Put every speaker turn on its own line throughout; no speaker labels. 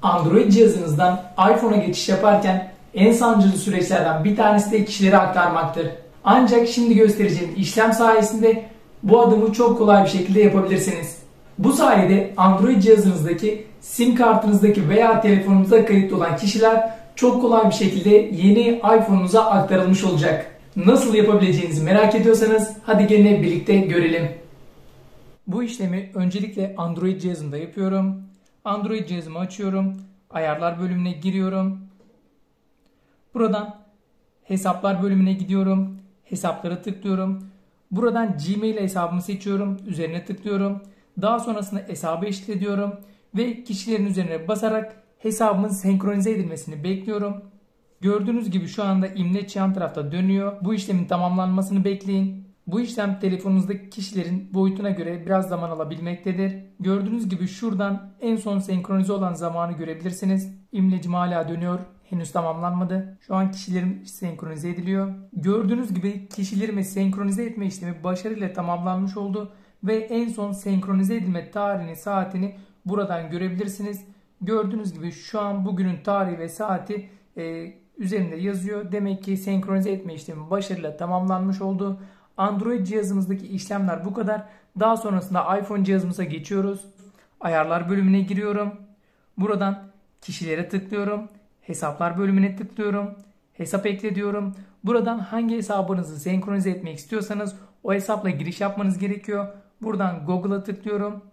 Android cihazınızdan iPhone'a geçiş yaparken en sancılı süreçlerden bir tanesi de kişileri aktarmaktır. Ancak şimdi göstereceğim işlem sayesinde bu adımı çok kolay bir şekilde yapabilirsiniz. Bu sayede Android cihazınızdaki SIM kartınızdaki veya telefonunuza kayıtlı olan kişiler çok kolay bir şekilde yeni iPhone'unuza aktarılmış olacak. Nasıl yapabileceğinizi merak ediyorsanız hadi gelin hep birlikte görelim. Bu işlemi öncelikle Android cihazımda yapıyorum. Android cihazımı açıyorum. Ayarlar bölümüne giriyorum. Buradan hesaplar bölümüne gidiyorum. Hesaplara tıklıyorum. Buradan Gmail hesabımı seçiyorum. Üzerine tıklıyorum. Daha sonrasında hesabı eşit ediyorum. Ve kişilerin üzerine basarak hesabımın senkronize edilmesini bekliyorum. Gördüğünüz gibi şu anda imleç yan tarafta dönüyor. Bu işlemin tamamlanmasını bekleyin. Bu işlem telefonunuzdaki kişilerin boyutuna göre biraz zaman alabilmektedir. Gördüğünüz gibi şuradan en son senkronize olan zamanı görebilirsiniz. İmlecim hala dönüyor. Henüz tamamlanmadı. Şu an kişilerim senkronize ediliyor. Gördüğünüz gibi kişilerimi senkronize etme işlemi başarıyla tamamlanmış oldu. Ve en son senkronize edilme tarihini, saatini buradan görebilirsiniz. Gördüğünüz gibi şu an bugünün tarihi ve saati üzerinde yazıyor. Demek ki senkronize etme işlemi başarıyla tamamlanmış oldu. Android cihazımızdaki işlemler bu kadar. Daha sonrasında iPhone cihazımıza geçiyoruz. Ayarlar bölümüne giriyorum. Buradan kişilere tıklıyorum. Hesaplar bölümüne tıklıyorum. Hesap ekle diyorum. Buradan hangi hesabınızı senkronize etmek istiyorsanız o hesapla giriş yapmanız gerekiyor. Buradan Google'a tıklıyorum.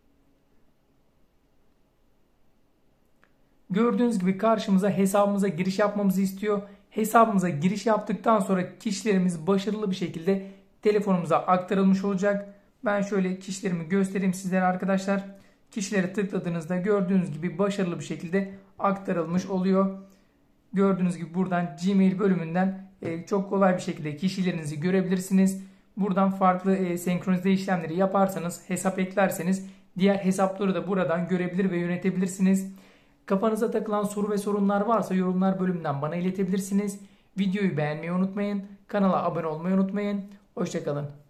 Gördüğünüz gibi karşımıza hesabımıza giriş yapmamızı istiyor. Hesabımıza giriş yaptıktan sonra kişilerimiz başarılı bir şekilde telefonumuza aktarılmış olacak. Ben şöyle kişilerimi göstereyim sizlere arkadaşlar. Kişilere tıkladığınızda gördüğünüz gibi başarılı bir şekilde aktarılmış oluyor. Gördüğünüz gibi buradan Gmail bölümünden çok kolay bir şekilde kişilerinizi görebilirsiniz. Buradan farklı senkronize işlemleri yaparsanız, hesap eklerseniz diğer hesapları da buradan görebilir ve yönetebilirsiniz. Kafanıza takılan soru ve sorunlar varsa yorumlar bölümünden bana iletebilirsiniz. Videoyu beğenmeyi unutmayın. Kanala abone olmayı unutmayın. Hoşça kalın.